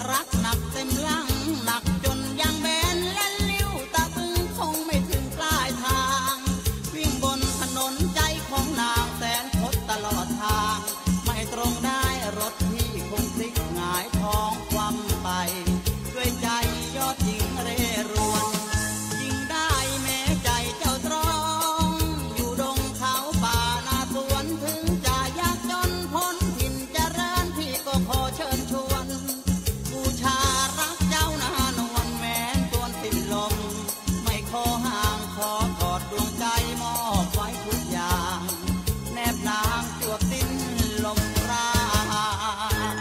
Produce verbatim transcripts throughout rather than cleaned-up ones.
รักหนักเต็มลังหนักจนยางแบนและลิ้วตาบึงคงไม่ถึงปลายทางวิ่งบนถนนใจของนางแสนคดตลอดทางไม่ตรงได้รถที่คงพลิกหงายท้องคว่ำไปด้วยใจยอดหญิงเร่ร่อนยิงได้แม้ใจเจ้าตรองอยู่ดงเขาป่านาสวนถึงจะยากจนพ้นถิ่นเจริญพี่ก็ขอเชิญชวนบูชารักเจ้านานวลแม้นตวนสิ้นลมไม่ขอห่างขอกอดดวงใจมอบไว้ทุกอย่างแนบนางจวบสิ้นลมปราณ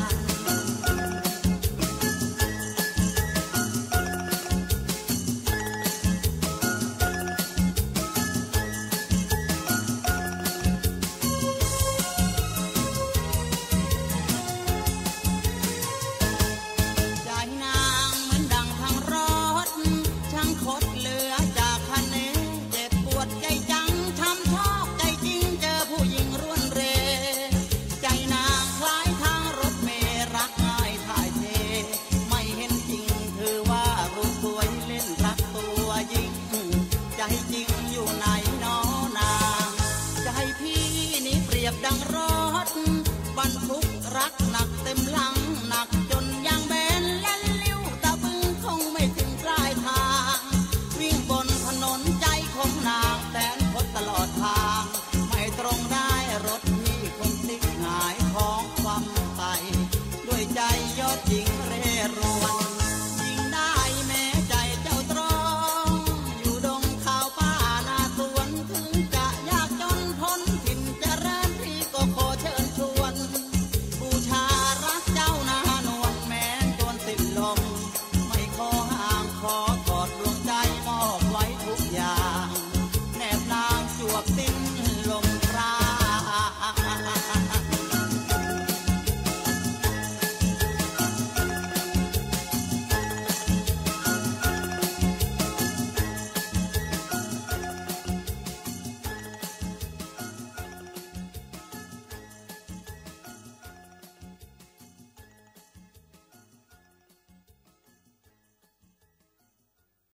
ใจนางเหมือนดังทางรถช่างคดเหลือจากคันเนเจ็บปวดใจจังช้ำชอกใจจริงเจอผู้หญิงร่วนเรใจนางคล้ายทางรถเมรักง่ายถ่ายเทไม่เห็นจริงคือว่ารูปสวยเล่นรักตัวยิ่งใจจริงอยู่ไหนน้อนางใจพี่นี้เปรียบดังรถบรรทุกรักหนักเต็มลังหนักจนยางแบนและลิ้วตาบึงคงไม่ถึงปลายทางวิ่งบนถนนใจของนางแสนคดตลอดทางไม่ตรงได้รถที่คงพลิกหงายท้องคว่ำไปด้วยใจยอดหญิงเร่ร่